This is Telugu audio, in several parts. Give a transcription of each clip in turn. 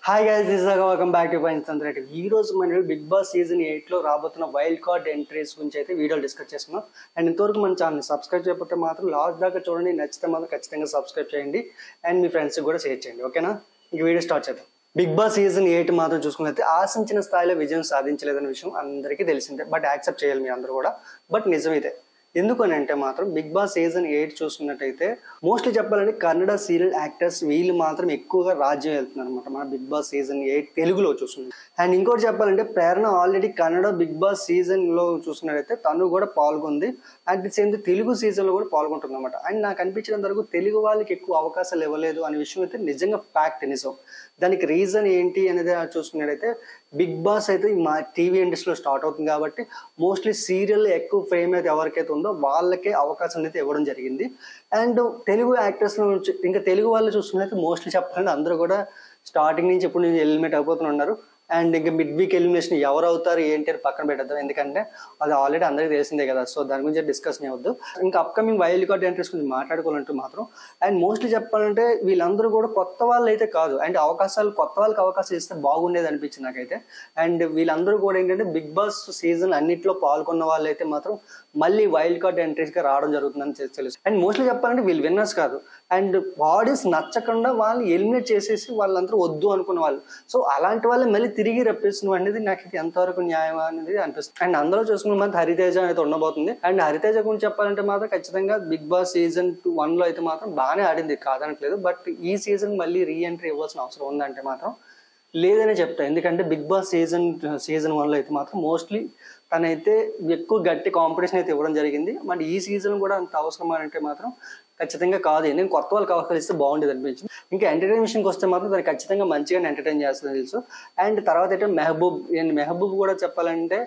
Hi guys, this is welcome back to points అందరూ. ఈ రోజు మనం బిగ్ బాస్ సీజన్ 8 లో రాబోతున్న వైల్డ్ కార్డ్ ఎంట్రీస్ గురించి అయితే వీడియోలు డిస్కస్ చేసుకున్నాం. అండ్ ఇంతవరకు మన ఛానల్ సబ్స్క్రైబ్ చేయకపోతే మాత్రం లాస్ట్ దాకా చూడండి, నచ్చితే మాత్రం ఖచ్చితంగా సబ్స్క్రైబ్ చేయండి అండ్ మీ ఫ్రెండ్స్కి కూడా షేర్ చేయండి. ఓకేనా, ఇంక వీడియో స్టార్ట్ చేద్దాం. బిగ్ బాస్ సీజన్ 8 మాత్రం చూసుకున్నట్లయితే ఆశించిన స్థాయిలో విజయం సాధించలేదనే విషయం అందరికీ తెలిసిందే. బట్ యాక్సెప్ట్ చేయాలి మీరు అందరూ కూడా. బట్ నిజమైతే ఎందుకని అంటే మాత్రం బిగ్ బాస్ సీజన్ 8 చూసుకున్నట్టయితే మోస్ట్లీ చెప్పాలంటే కన్నడ సీరియల్ యాక్టర్స్ వీళ్ళు మాత్రం ఎక్కువగా రాజ్యం వెళ్తున్నారు అనమాట మన బిగ్ బాస్ సీజన్ 8 తెలుగులో చూసుకున్నాం. అండ్ ఇంకోటి చెప్పాలంటే Prerana already Kannada Bigg Boss season లో చూసుకున్నట్టయితే తను కూడా పాల్గొంది. And the same Telugu season లో కూడా పాల్గొంటుంది అనమాట. అండ్ నాకు అనిపించినంత వరకు తెలుగు వాళ్ళకి ఎక్కువ అవకాశాలు ఇవ్వలేదు అనే విషయం అయితే నిజంగా ఫ్యాక్ట్, నిజం. దానికి రీజన్ ఏంటి అనేది చూసుకున్నట్టయితే బిగ్ బాస్ అయితే మా టీవీ ఇండస్ట్రీలో స్టార్ట్ అవుతుంది కాబట్టి మోస్ట్లీ సీరియల్ ఎక్కువ ఫేమ్ అయితే ఎవరికైతే ఉందో వాళ్ళకే అవకాశం అయితే ఇవ్వడం జరిగింది. అండ్ తెలుగు యాక్టర్స్ ఇంకా తెలుగు వాళ్ళు చూసుకున్నట్లయితే మోస్ట్లీ చెప్పాలంటే అందరూ కూడా స్టార్టింగ్ నుంచి ఇప్పుడు నుంచి ఎలిమినేట్ అయిపోతున్నారు. అండ్ ఇంకా మిడ్ వీక్ ఎలిమినేషన్ ఎవరు అవుతారు ఏంటి అని పక్కన పెట్టద్దాం, ఎందుకంటే అది ఆల్రెడీ అందరికీ తెలిసిందే కదా. సో దాని గురించి డిస్కషన్ అవ్వద్దు. ఇంకా అప్కమింగ్ వైల్డ్ కార్డ్ ఎంట్రీస్ గురించి మాట్లాడుకోవాలంటే మాత్రం అండ్ మోస్ట్లీ చెప్పాలంటే వీళ్ళందరూ కూడా కొత్త వాళ్ళు అయితే కాదు. అండ్ కొత్త వాళ్ళకి అవకాశం ఇస్తే బాగుండేది అనిపించింది నాకైతే. అండ్ వీళ్ళందరూ కూడా ఏంటంటే బిగ్ బాస్ సీజన్ అన్నిట్లో పాల్గొన్న వాళ్ళు అయితే మాత్రం మళ్ళీ వైల్డ్ కార్డ్ ఎంట్రీస్ గా రావడం జరుగుతుందని తెలుసు. అండ్ మోస్ట్లీ చెప్పాలంటే వీళ్ళు విన్నర్స్ కాదు. అండ్ బాడీస్ నచ్చకుండా వాళ్ళు ఎలిమినేట్ చేసేసి వాళ్ళందరూ వద్దు అనుకున్న వాళ్ళు. సో అలాంటి వాళ్ళు మళ్ళీ తిరిగి రప్పిస్తున్నాం అనేది నాకు ఇది ఎంతవరకు న్యాయం అనేది అనిపిస్తుంది. అండ్ అందరూ చూసుకున్న మంది హరితేజ అనేది ఉండబోతుంది. అండ్ హరితేజ గురించి చెప్పాలంటే మాత్రం ఖచ్చితంగా బిగ్ బాస్ సీజన్ 1 లో అయితే మాత్రం బాగానే ఆడింది, కాదనట్లేదు. బట్ ఈ సీజన్ మళ్ళీ రీ ఎంట్రీ ఇవ్వాల్సిన అవసరం ఉందంటే మాత్రం లేదనే చెప్తా. ఎందుకంటే బిగ్ బాస్ సీజన్ 1 లో అయితే మాత్రం మోస్ట్లీ తనైతే ఎక్కువ గట్టి కాంపిటీషన్ అయితే ఇవ్వడం జరిగింది. మరి ఈ సీజన్ కూడా అంత అవసరం అంటే మాత్రం ఖచ్చితంగా కాదు. నేను కొత్త వాళ్ళకి అవకాశం ఇస్తే బాగుండేది అనిపించింది. ఇంకా ఎంటర్టైన్ విషయంకి వస్తే మాత్రం తను ఖచ్చితంగా మంచిగా ఎంటర్టైన్ చేస్తుంది తెలుసు. అండ్ తర్వాత అయితే మెహబూబ్ కూడా చెప్పాలంటే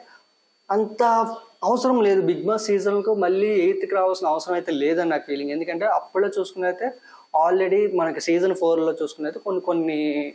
అంత అవసరం లేదు బిగ్ బాస్ సీజన్కు మళ్ళీ 8కి రావాల్సిన అవసరం అయితే లేదని నాకు ఫీలింగ్. ఎందుకంటే అప్పుడే చూసుకున్నైతే ఆల్రెడీ మనకి సీజన్ 4లో చూసుకున్నైతే కొన్ని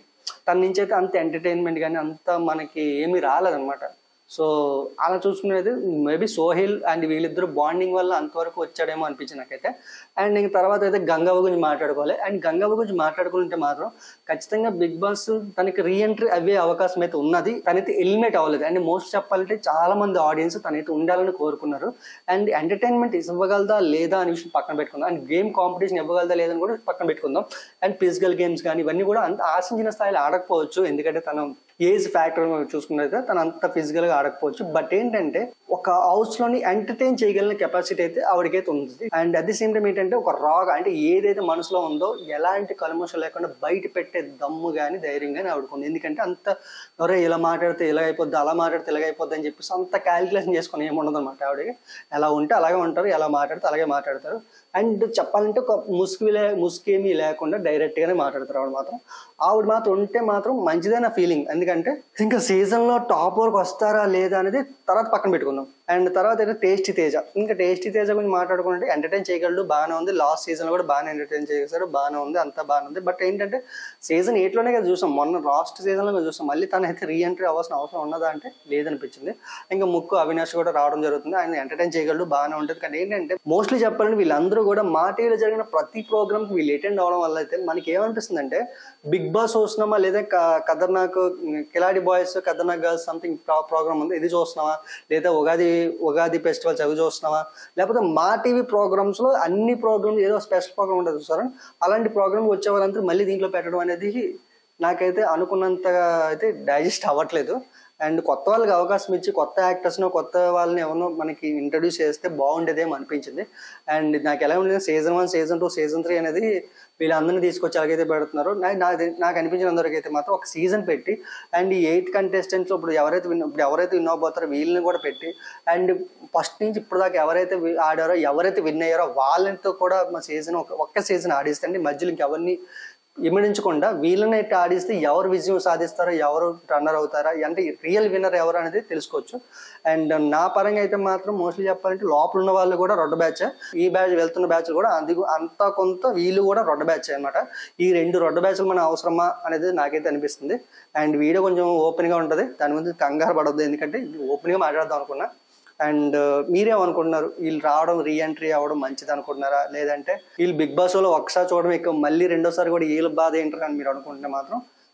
తన నుంచి అయితే అంత ఎంటర్టైన్మెంట్ కానీ అంత మనకి ఏమీ రాలేదన్నమాట. సో అలా చూసుకునేది మేబీ సోహిల్ అండ్ వీళ్ళిద్దరు బాండింగ్ వల్ల అంతవరకు వచ్చాడేమో అనిపించింది నాకైతే. అండ్ ఇంక తర్వాత అయితే గంగవ్వ గురించి మాట్లాడుకోవాలి. అండ్ గంగవ్వ గురించి మాట్లాడుకుంటే మాత్రం ఖచ్చితంగా బిగ్ బాస్ తనకి రీఎంట్రీ అవ్వే అవకాశం అయితే ఉన్నది. తనైతే ఎలిమినేట్ అవ్వలేదు. అండ్ మోస్ట్ చెప్పాలంటే చాలా మంది ఆడియన్స్ తనైతే ఉండాలని కోరుకున్నారు. అండ్ ఎంటర్టైన్మెంట్ ఇవ్వగలదా లేదా అనే విషయం పక్కన పెట్టుకుందాం. అండ్ గేమ్ కాంపిటీషన్ ఇవ్వగలదా లేదని కూడా పక్కన పెట్టుకుందాం. అండ్ ఫిజికల్ గేమ్స్ కానీ ఇవన్నీ కూడా అంత ఆశించిన స్థాయిలో ఆడకపోవచ్చు, ఎందుకంటే తను ఏజ్ ఫ్యాక్టర్ చూసుకున్నట్లయితే తను అంత ఫిజికల్ గా ఆడకపోవచ్చు. బట్ ఏంటంటే ఒక హౌస్ లోని ఎంటర్టైన్ చేయగలిగిన కెపాసిటీ అయితే ఆవిడకైతే ఉంది. And at the same time ఏంటంటే ఒక రాగా అంటే ఏదైతే మనసులో ఉందో ఎలాంటి కల్మషం లేకుండా బయట పెట్టే దమ్ము కానీ ధైర్యం కానీ ఆవిడకుంది. ఎందుకంటే అంత ఎవరో ఇలా మాట్లాడితే ఇలా అయిపోద్ది, అలా మాట్లాడితే ఇలాగ అయిపోద్ది అని చెప్పేసి అంత క్యాలిక్యులేషన్ చేసుకుని ఏముండదు అనమాట. ఆవిడకి ఎలా ఉంటే అలాగే ఉంటారు, ఎలా మాట్లాడితే అలాగే మాట్లాడతారు. అండ్ చెప్పాలంటే ఒక ముసుకేమీ లేకుండా డైరెక్ట్ గానే మాట్లాడతారు. ఆవిడ మాత్రం ఉంటే మాత్రం మంచిదైన ఫీలింగ్. ఎందుకంటే ఇంకా సీజన్ లో టాప్ వరకు వస్తారా లేదా అనేది తర్వాత పక్కన పెట్టుకుందాం. అండ్ తర్వాత అయితే టేస్టీ తేజ గురించి మాట్లాడుకుంటే ఎంటర్టైన్ చేయగలడు, బాగానే ఉంది. లాస్ట్ సీజన్ లో కూడా బాగానే ఎంటర్టైన్ చేశారు, బాగానే ఉంది, అంతా బాగానే ఉంది. బట్ ఏంటంటే సీజన్ 8లోనే కదా చూసాం, మొన్న లాస్ట్ సీజన్ లో చూసాం. మళ్ళీ తను అయితే రీఎంట్రీ అవ్వాల్సిన అవసరం ఉన్నదా అంటే లేదనిపించింది. ఇంకా ముక్కు అవినాష్ కూడా రావడం జరుగుతుంది. ఆయన ఎంటర్టైన్ చేయగలడు, బాగానే ఉంటుంది. కానీ ఏంటంటే మోస్ట్లీ చెప్పాలంటే వీళ్ళందరూ కూడా మా టీవీలో జరిగిన ప్రతి ప్రోగ్రామ్ కి వీళ్ళు అటెండ్ అవడం వల్ల అయితే మనకి ఏమనిపిస్తుంది అంటే బిగ్ బాస్ చూస్తున్నామా లేదా ఖతర్నాక్ కిలాడి బాయ్స్ ఖతర్నాక్ గర్ల్స్ సంథింగ్ ప్రోగ్రామ్ ఉంది ఇది చూస్తున్నావా, లేదా ఉగాది ఫెస్టివల్స్ అవి చూస్తున్నావా, లేకపోతే మా టీవీ ప్రోగ్రామ్స్ లో అన్ని ప్రోగ్రామ్స్ ఏదో స్పెషల్ ప్రోగ్రామ్ ఉంటుంది చూసారా, అలాంటి ప్రోగ్రామ్ వచ్చే వాళ్ళంతా మళ్ళీ దీంట్లో పెట్టడం అనేది నాకైతే అనుకున్నంతగా అయితే డైజెస్ట్ అవ్వట్లేదు. అండ్ కొత్త వాళ్ళకి అవకాశం ఇచ్చి కొత్త యాక్టర్స్ను కొత్త వాళ్ళని ఎవరినో మనకి ఇంట్రడ్యూస్ చేస్తే బాగుండేదేమో అనిపించింది. అండ్ నాకు ఎలా ఉండేది సీజన్ 1, సీజన్ 2, సీజన్ 3 అనేది వీళ్ళందరినీ తీసుకొచ్చి ఎలాగైతే పెడుతున్నారో నాకు అనిపించిన అందరికైతే మాత్రం ఒక సీజన్ పెట్టి అండ్ ఈ 8 కంటెస్టెంట్స్ ఇప్పుడు ఎవరైతే విన్ అవబోతారో వీళ్ళని కూడా పెట్టి అండ్ ఫస్ట్ నుంచి ఇప్పుడు దాకా ఎవరైతే ఆడారో ఎవరైతే విన్ అయ్యారో వాళ్ళతో కూడా మా సీజన్ ఒక్క సీజన్ ఆడిస్తే అండి మధ్యలో ఇంకెవరిని ఇమిడించకుండా వీళ్ళని ఆడిస్తే ఎవరు విజయం సాధిస్తారో ఎవరు రన్నర్ అవుతారా అంటే రియల్ విన్నర్ ఎవరు అనేది తెలుసుకోవచ్చు. అండ్ నా పరంగా అయితే మాత్రం మోస్ట్లీ చెప్పాలంటే లోపల ఉన్న వాళ్ళు కూడా రొడ్డ బ్యాచ్, ఈ బ్యాచ్ వెళ్తున్న బ్యాచ్ కూడా అంతా కొంత వీళ్ళు కూడా రొడ్డ బ్యాచ్ అనమాట. ఈ 2 రొడ్డ బ్యాచ్లు మన అవసరమా అనేది నాకైతే అనిపిస్తుంది. అండ్ వీడియో కొంచెం ఓపెన్ గా ఉంటుంది, దాని గురించి కంగారు పడద్దు, ఎందుకంటే ఓపెన్ గా మాట్లాడదాం అనుకున్నా. అండ్ మీరేమనుకుంటున్నారు, వీళ్ళు రావడం రీఎంట్రీ అవ్వడం మంచిది అనుకుంటున్నారా, లేదంటే వీళ్ళు బిగ్ బాస్ లో ఒకసారి చూడడం ఎక్కువ మళ్ళీ రెండోసారి కూడా వీళ్ళ బాధ ఏంటారు అని మీరు అనుకుంటే మాత్రం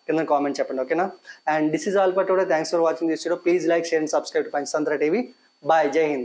కింద కామెంట్ చెప్పండి, ఓకేనా? And this is all for today. Thanks for watching this video. Please like, share and subscribe to Panchatantra TV. Bye, జై హింద్.